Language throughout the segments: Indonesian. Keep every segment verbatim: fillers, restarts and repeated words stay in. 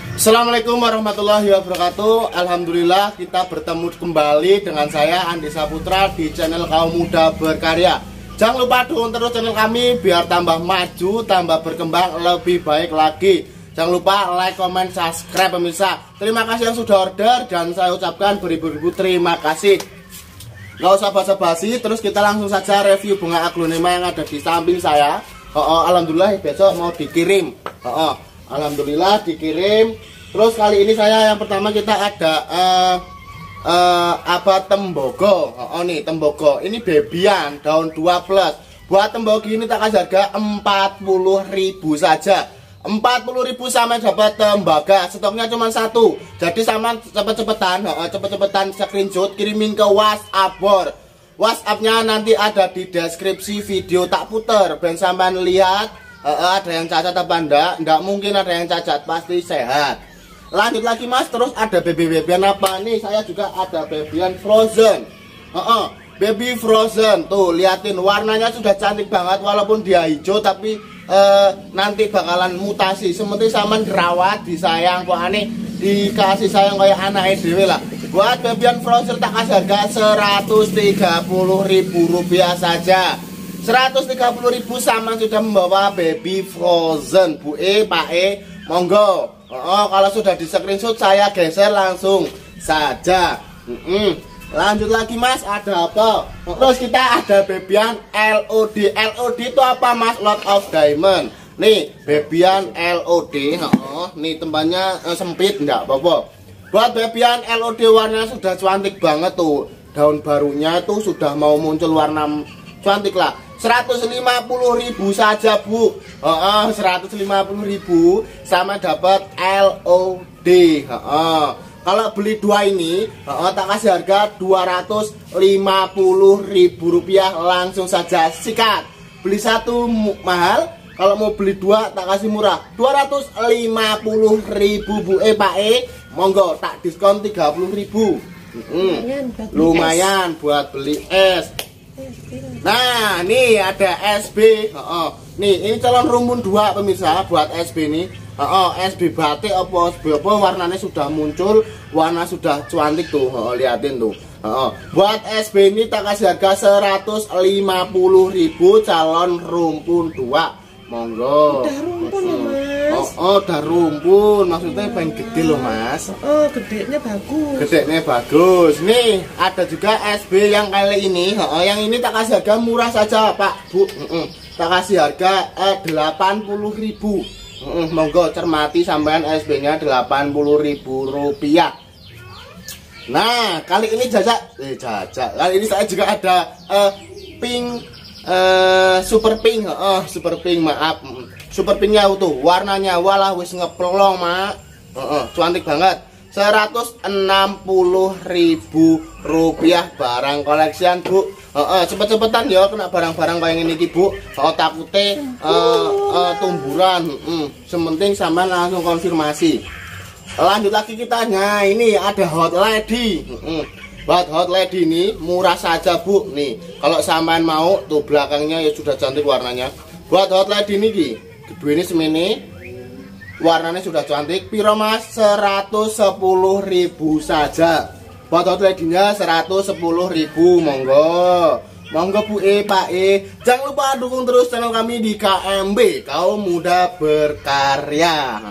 Assalamualaikum warahmatullahi wabarakatuh. Alhamdulillah kita bertemu kembali dengan saya Andi Saputra di channel Kaum Muda Berkarya. Jangan lupa dukung terus channel kami biar tambah maju, tambah berkembang, lebih baik lagi. Jangan lupa like, comment, subscribe pemirsa. Terima kasih yang sudah order dan saya ucapkan beribu-ribu terima kasih. Gak usah basa-basi, terus kita langsung saja review bunga aglonema yang ada di samping saya. Oh, oh, alhamdulillah besok mau dikirim. Oh, oh, alhamdulillah dikirim. Terus kali ini saya yang pertama kita ada uh, uh, apa tembogo. Oh, oh nih tembogo. Ini babyan daun dua plus. Buat tembogo ini tak kasih harga empat puluh ribu saja. empat puluh ribu sama dapat tembaga. Stoknya cuma satu. Jadi sama cepet-cepetan, oh, cepet-cepetan screenshot kirimin ke WhatsApp bor. WhatsAppnya nanti ada di deskripsi video tak puter. Ben sampean lihat uh, ada yang cacat apa enggak? Enggak mungkin ada yang cacat, pasti sehat. Lanjut lagi mas, terus ada baby-babyan apa nih? Saya juga ada babyan frozen. uh -uh, Baby frozen, tuh liatin warnanya sudah cantik banget. Walaupun dia hijau tapi uh, nanti bakalan mutasi. Seperti sama dirawat, disayang, kok aneh dikasih sayang kayak anak dewe lah. Buat babyan frozen tak kasih harga seratus tiga puluh ribu rupiah saja. Seratus tiga puluh ribu sama sudah membawa baby frozen. Bu E, Pak E, monggo. Oh, kalau sudah di screenshot saya geser langsung saja. mm -mm. Lanjut lagi mas, ada apa? Terus kita ada babyan L O D. L O D itu apa mas? Lot of Diamond. Nih babyan L O D. Oh, nih tempatnya eh, sempit enggak apa-apa. Buat babyan L O D warnanya sudah cantik banget tuh. Daun barunya itu sudah mau muncul warna cantik lah. Seratus lima puluh ribu saja bu. Oh, oh, seratus lima puluh ribu sama dapat L O D. Oh, oh. Kalau beli dua ini, oh, oh, tak kasih harga dua ratus lima puluh ribu rupiah langsung saja sikat. Beli satu mahal, kalau mau beli dua tak kasih murah dua ratus lima puluh ribu bu E Pak E. Monggo tak diskon tiga puluh ribu. Hmm. Lumayan buat beli es. Nah, nih ada S B. Oh, oh. Nih, ini calon rumpun dua pemirsa buat S B ini. Oh, oh, S B batik apa S B apa warnanya sudah muncul, warna sudah cantik tuh. Oh, liatin tuh. Oh, oh. Buat S B ini tak kasih harga seratus lima puluh ribu calon rumpun dua. Monggo. Udah rumpun loh mas. Oh, oh, udah rumpun. Maksudnya pengen gede loh mas. Oh, gedenya bagus. Gedenya bagus. Nih ada juga S B yang kali ini. Oh, yang ini tak kasih harga murah saja pak bu. Mm -mm. Tak kasih harga eh, delapan puluh ribu. Mm -mm. Monggo cermati sampean S B-nya delapan puluh ribu rupiah. Nah kali ini jajak, eh jajak. Kali ini saya juga ada eh, pink. Uh, super pink, oh super pink maaf, super pinknya tuh warnanya walah wis ngeplong mak, uh, uh, cantik banget. Seratus enam puluh ribu rupiah barang koleksian bu. Uh, uh, cepet-cepetan ya kena barang-barang kayak ini bu. Oh takutnya uh, uh, tumburan, uh, sementing sama langsung konfirmasi. Lanjut lagi kita, nah ini ada hot lady. Uh, uh. Buat hot lady ini murah saja bu. Nih kalau sampean mau tuh belakangnya ya sudah cantik warnanya. Buat hot lady ini ki ini semini warnanya sudah cantik. Piro mas? Seratus sepuluh ribu saja. Buat hot lady nya seratus sepuluh ribu. Monggo monggo bu E Pak E. Jangan lupa dukung terus channel kami di K M B Kaum Muda Berkarya.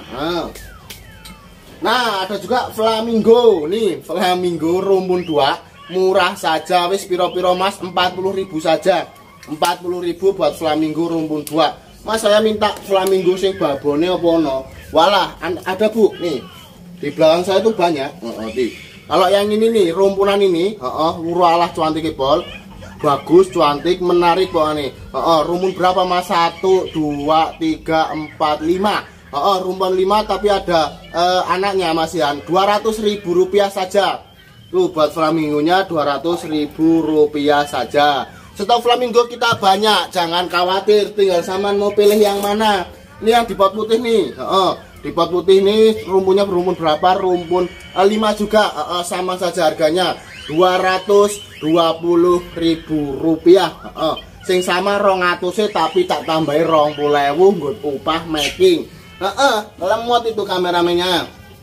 Nah ada juga flamingo. Nih flamingo rumpun dua murah saja wis piro-piro mas, empat puluh ribu saja. Empat puluh ribu buat flamingo rumpun dua. Mas saya minta flamingo sing babone apa no. Walah ada bu. Nih di belakang saya tuh banyak. Oh, oh, kalau yang ini nih rumpunan ini, oh, oh, walah cantik bol. Bagus, cantik, menarik kok nih. Oh, oh, rumpun berapa mas? Satu, dua, tiga, empat, lima. Oh, oh rumpun lima tapi ada uh, anaknya masihan. Dua ratus ribu rupiah saja. Tuh buat flamingonya dua ratus ribu rupiah saja. Stok flamingo kita banyak, jangan khawatir. Tinggal saman mau pilih yang mana. Ini yang di pot putih nih. Oh, oh, di pot putih nih rumpunnya berumpun berapa? Rumpun uh, lima juga. Oh, oh, sama saja harganya dua ratus dua puluh ribu rupiah. Oh, oh. Sing sama rong atusnya tapi tak tambahin rong pulewu nggut upah making. Heeh, lemot itu kameramennya.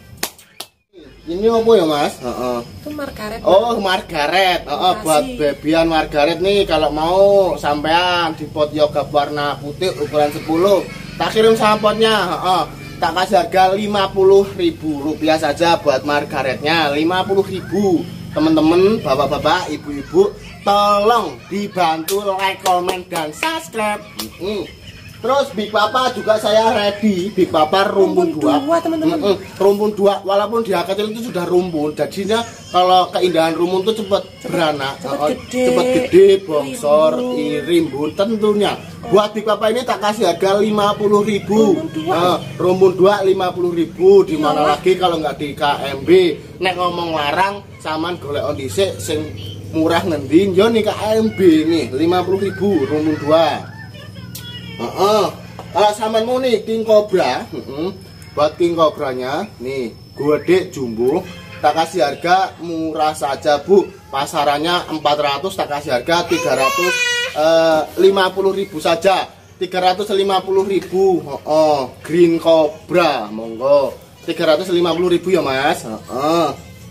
Ini apa ya Mas? Heeh. Itu Margaret. Oh, Margaret. Heeh, buat bebian Margaret nih kalau mau sampean di pot yoga warna putih ukuran sepuluh. Tak kirim sama potnya. Heeh. Tak kasih harga lima puluh ribu rupiah saja buat Margaretnya. lima puluh ribu. Teman-teman, bapak-bapak, ibu-ibu, tolong dibantu like, comment, dan subscribe. Hmm. Terus Big Papa juga saya ready. Big Papa rumpun, rumpun dua, teman-teman. Mm -mm, rumpun dua, walaupun dia kecil itu sudah rumpun. Jadinya kalau keindahan rumpun itu cepat beranak, cepat gede, cepat gede, bongsor, rimbun tentunya. Buat Big Papa ini tak kasih harga lima puluh ribu. Rumpun dua lima puluh ribu. Dimana lagi kalau nggak di K M B. Nek ngomong larang, saman golek on dhisik sing murah ngendi yo nih K M B nih lima puluh ribu rumpun dua. Heeh. Kalau samanmu nih King Cobra, heeh. Buat King Cobranya nih, gede jumbo, tak kasih harga murah saja, Bu. Pasarannya empat ratus, tak kasih harga tiga ratus lima puluh ribu saja. tiga ratus lima puluh ribu. Heeh. Green Cobra, monggo. tiga ratus lima puluh ribu ya, Mas. Heeh.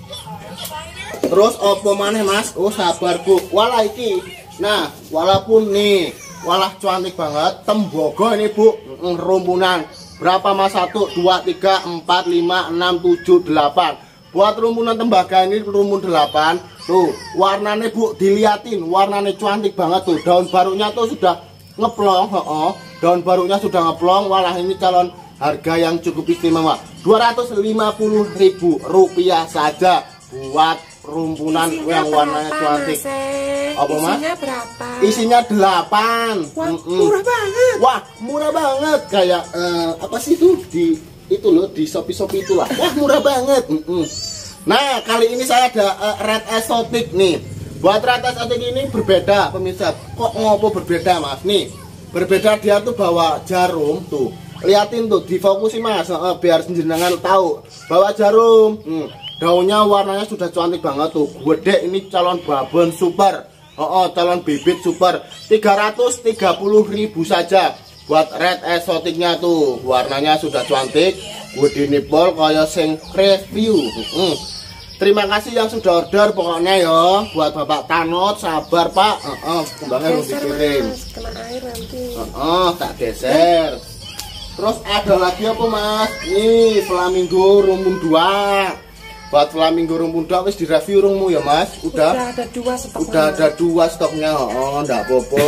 Terus opo maneh, Mas? Oh, sabar, Bu. Walah iki. Nah, walaupun nih walah cantik banget, tembogo ini Bu, rumpunan berapa Mas? Satu, dua, tiga, empat, lima, enam, tujuh, delapan. Buat rumpunan tembaga ini rumpun delapan. Tuh, warnanya Bu, diliatin, warnanya cantik banget tuh. Daun barunya tuh sudah ngeplong, heeh. Daun barunya sudah ngeplong. Walah ini calon harga yang cukup istimewa. dua ratus lima puluh ribu rupiah saja buat rumpunan isinya yang warnanya cantik. Apa Mas? Isinya berapa? Isinya delapan. Wah, mm -mm. murah banget. Wah, murah banget. Kayak uh, apa sih itu di itu loh di Shopee-Shopee itulah. Wah, murah banget. Mm -mm. Nah, kali ini saya ada uh, red exotic nih. Buat red exotic ini berbeda, pemirsa. Kok ngopo berbeda, Mas? Nih, berbeda dia tuh bawa jarum tuh. Liatin tuh, difokusin Mas, uh, biar jenengan tahu. Bawa jarum. Hmm. Daunnya warnanya sudah cantik banget tuh. Gede ini calon babon super. Oh, oh, calon bibit super. tiga ratus tiga puluh ribu saja buat red exoticnya tuh. Warnanya sudah cantik. Gede nipol kayak sing review. Hmm. Terima kasih yang sudah order pokoknya ya. Buat Bapak Tanot, sabar Pak. Heeh, uh, uh, kembangnya belum dikirim. Kena air nanti. Heeh, uh, uh, tak geser. Terus ada lagi apa Mas? Nih, flamingo rumpun dua. Buat flamingo rumpun dua wis direview rungmu ya Mas? Udah? Udah ada dua stoknya. Udah ada dua stoknya. Oh, ndak apa-apa.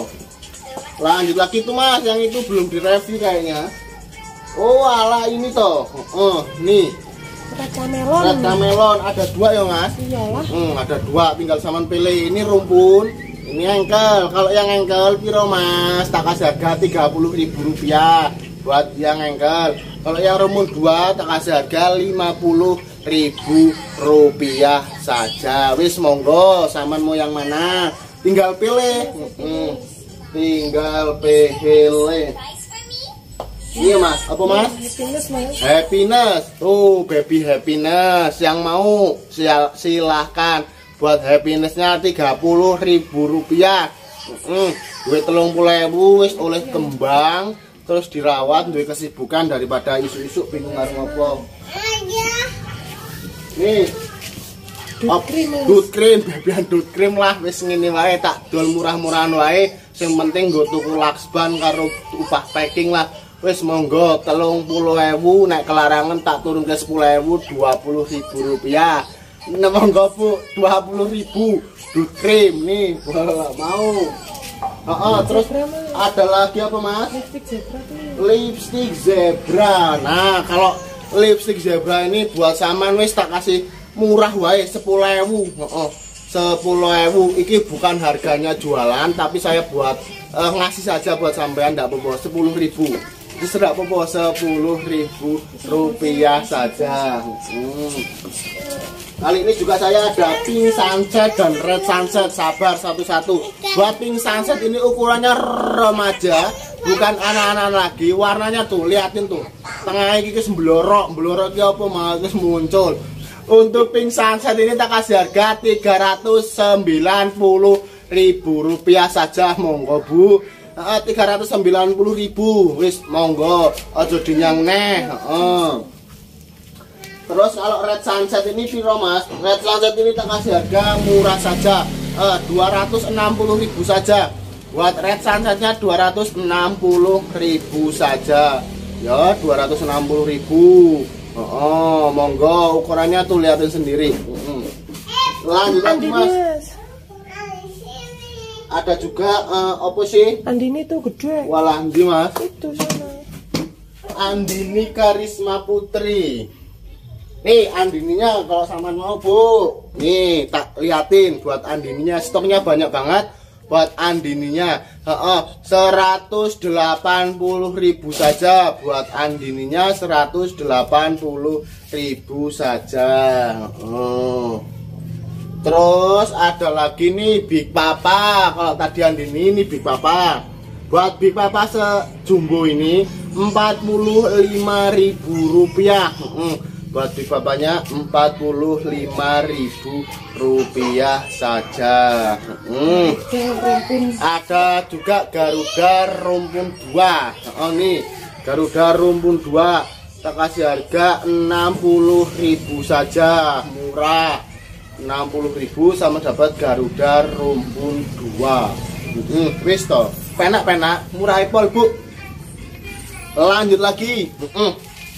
Lanjut lagi tuh Mas, yang itu belum direview kayaknya. Oh, ala ini toh. Heeh, uh, nih. Raja melon. Raja melon ada dua ya Mas? Iyalah. Hmm, ada dua, tinggal saman pilih. Ini rumpun, ini engkel. Kalau yang engkel piro Mas? Tak kasih harga tiga puluh ribu rupiah buat yang engkel. Kalau yang rumpun dua tak kasih harga lima puluh ribu rupiah saja. Wis monggo, saman mau yang mana? Tinggal pilih. Hmm, tinggal pilih. Iya Mas, apa Mas? Happiness Mas. Happiness. Tuh, baby happiness. Yang mau silahkan. Buat happinessnya tiga puluh ribu rupiah. Hmm, duit telung puluh ribu wis oleh kembang. Terus dirawat, duit kesibukan daripada isu-isu bingung harus ngopo. Nih, Dut cream, dut cream, bebian dut cream lah, wis ngene wae tak dol murah-murahan wae. Sing penting nggo tuku laksban karo upah packing lah. Wis monggo telung puluh ribu, nek kelarangan tak turun ke sepuluh ribu, dua puluh ribu rupiah. Nah, monggo Bu, dua puluh ribu dut cream nih, wah mau. Oh, oh, terus ada lagi apa Mas? Lipstick zebra tuh. Lipstick zebra. Nah, kalau lipstick zebra ini buat saman wis tak kasih murah wae sepuluh ribu. Oh, oh, sepuluh ribu. Iki bukan harganya jualan, tapi saya buat uh, ngasih saja buat sampean, ndak apa-apa, sepuluh ribu. Terserah apa-apa, sepuluh ribu rupiah saja. Hmm. Kali ini juga saya ada pink sunset dan red sunset. Sabar satu-satu. Buat pink sunset ini ukurannya remaja, bukan anak-anak lagi. Warnanya tuh, liatin tuh. Tengah ini kes blorok, blorok apa malah kes muncul. Untuk pink sunset ini tak kasih harga tiga ratus sembilan puluh ribu rupiah saja, monggo Bu. Uh, tiga ratus sembilan puluh ribu, wis monggo, aja dinyang neh. Heeh. Terus kalau red sunset ini piro mas? Red sunset ini tak kasih harga murah saja, eh, dua ratus enam puluh ribu saja. Buat red sunsetnya dua ratus enam puluh ribu saja. Ya, dua ratus enam puluh ribu. Oh, oh, monggo ukurannya tuh lihatin sendiri. Lanjut lagi mas. Ada juga uh, apa sih? Andini tuh gede. Walah, Andi mas. Itu sana. Andini Karisma Putri. Nih Andininya kalau sama mau bu. Nih tak liatin buat Andininya, stoknya banyak banget. Buat Andininya, uh, seratus delapan puluh ribu saja. Buat Andininya seratus delapan puluh ribu saja. Oh. Terus ada lagi nih Big Papa. Kalau tadi Andini ini Big Papa. Buat Big Papa sejumbo ini empat puluh lima ribu rupiah. Hmm, buat Big Papanya empat puluh lima ribu rupiah saja. Hmm. Ada juga Garuda Rumpun dua. Oh nih Garuda Rumpun dua. Kita kasih harga enam puluh ribu saja, murah. enam puluh ribu sama dapat Garuda Rumpun dua. Hmm, wis to. Penak-penak, murah pol, Bu. Lanjut lagi. Hmm.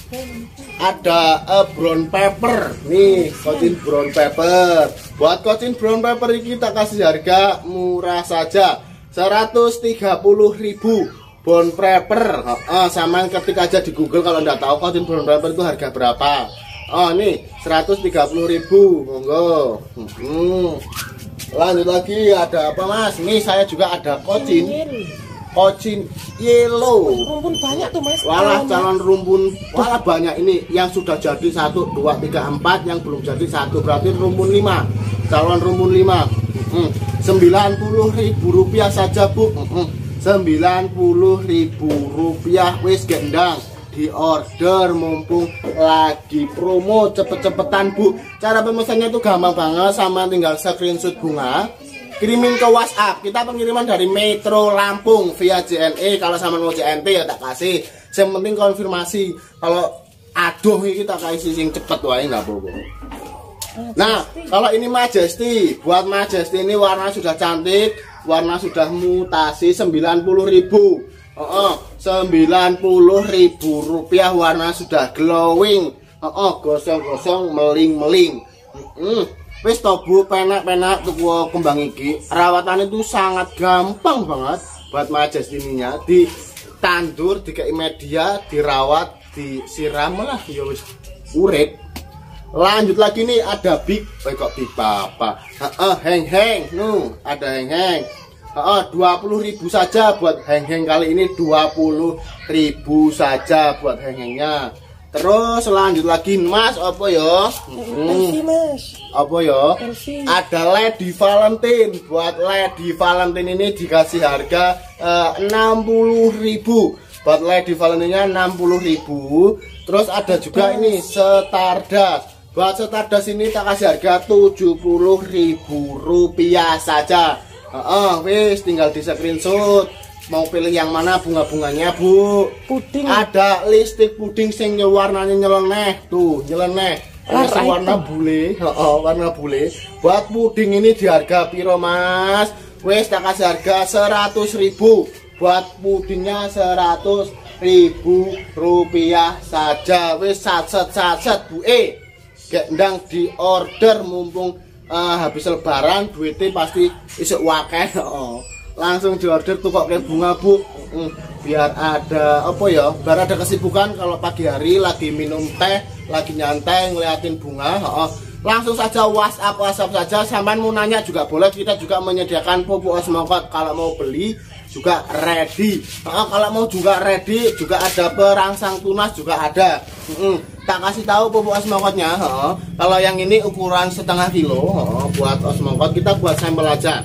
Ada uh, brown pepper. Nih, Cochin brown pepper. Buat Cochin brown pepper ini kita kasih harga murah saja, seratus tiga puluh ribu. Brown pepper. Uh, sama ketik aja di Google kalau nggak tahu Cochin brown pepper itu harga berapa. Oh nih seratus tiga puluh ribu, monggo. Hmm. Lanjut lagi ada apa mas? Nih saya juga ada Cochin, Cochin yellow. Rumpun banyak tuh mas. Walah calon rumpun, walah banyak ini. Yang sudah jadi satu, dua, tiga, empat, yang belum jadi satu, berarti rumpun lima. Calon rumpun lima. Hmm. sembilan puluh ribu rupiah saja bu. Hmm. sembilan puluh ribu rupiah wis gendang. Di order mumpung lagi promo, cepet-cepetan bu. Cara pemesannya itu gampang banget, sama tinggal screenshot bunga, kirimin ke WhatsApp. Kita pengiriman dari Metro Lampung via J N E. Kalau sama mau J N T ya tak kasih. Yang penting konfirmasi. Kalau aduh ini kita kasih sing cepet wae nggak apa-apa. Nah kalau ini Majesty, buat Majesty ini warna sudah cantik, warna sudah mutasi, sembilan puluh ribu. Oh, oh, sembilan puluh ribu rupiah, warna sudah glowing. Oh, oh gosong-gosong, meling-meling. Hmm, wis to Bu, penak-penak tuku kembang iki. Rawatan itu sangat gampang banget buat Majesty-nya. Ditandur, dikei media, dirawat, disiram lah ya wis urip. Lanjut lagi nih ada Big, oh, kok Big Papa. Heeh, heng-heng. Nu, ada heng-heng. Oh, dua puluh ribu saja buat heng-heng kali ini, dua puluh ribu saja buat heng-hengnya. Terus lanjut lagi mas, apa ya? Hmm. Mas. Apa ya? Ada Lady Valentine. Buat Lady Valentine ini dikasih harga uh, enam puluh ribu. Buat Lady Valentine-nya enam puluh ribu. Terus ada juga ini Stardust. Buat Stardust ini tak kasih harga tujuh puluh ribu rupiah saja. Oh, wis tinggal di screenshot. Mau pilih yang mana bunga-bunganya bu? Puding. Ada listrik puding sing warnanya nyeleneh tuh, nyeleneh. Ini warna bule, oh, warna bule. Buat puding ini di harga piro mas? Wis tak kasih harga seratus ribu. Buat pudingnya seratus ribu rupiah saja. Wis satset-satset bu eh. Gendang di order mumpung Uh, habis lebaran duitnya pasti isuk wakeh. Oh. Langsung diorder tuh kok kayak bunga bu. Mm, biar ada apa ya, biar ada kesibukan kalau pagi hari lagi minum teh, lagi nyantai ngeliatin bunga. Oh. Langsung saja WhatsApp WhatsApp saja. Sampai mau nanya juga boleh, kita juga menyediakan pupuk osmokot. Kalau mau beli juga ready. Oh, kalau mau juga ready, juga ada perangsang tunas juga ada. Mm, tak kasih tahu pupuk osmokotnya. Oh, kalau yang ini ukuran setengah kilo, oh, buat osmokot kita buat sampel aja.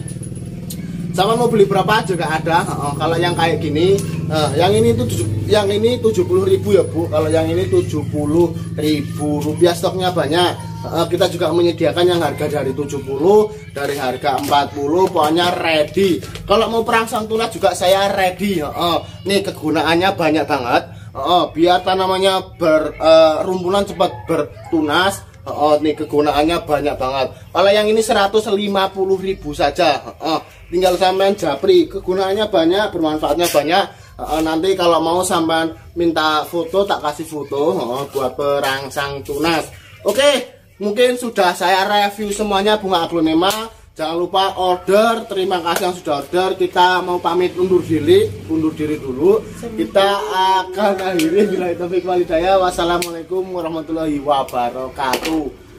Sama mau beli berapa juga ada. Oh, kalau yang kayak gini, uh, yang ini tuh yang ini tujuh puluh ribu ya bu. Kalau yang ini tujuh puluh ribu rupiah, stoknya banyak. Uh, kita juga menyediakan yang harga dari tujuh puluh, dari harga empat puluh, pokoknya ready. Kalau mau perangsang tunas juga saya ready. Uh, nih kegunaannya banyak banget. Oh, biar tanamannya berrumpunan cepat bertunas. Oh, nih kegunaannya banyak banget. Kalau yang ini seratus lima puluh ribu saja. Oh, tinggal sampean japri. Kegunaannya banyak, bermanfaatnya banyak. Oh, nanti kalau mau sampean minta foto tak kasih foto. Oh, buat perangsang tunas. Oke, mungkin sudah saya review semuanya bunga aglonema. Jangan lupa order. Terima kasih yang sudah order. Kita mau pamit undur diri, undur diri dulu. Kita akan akhiri bila itu walhidayah. Wassalamualaikum warahmatullahi wabarakatuh.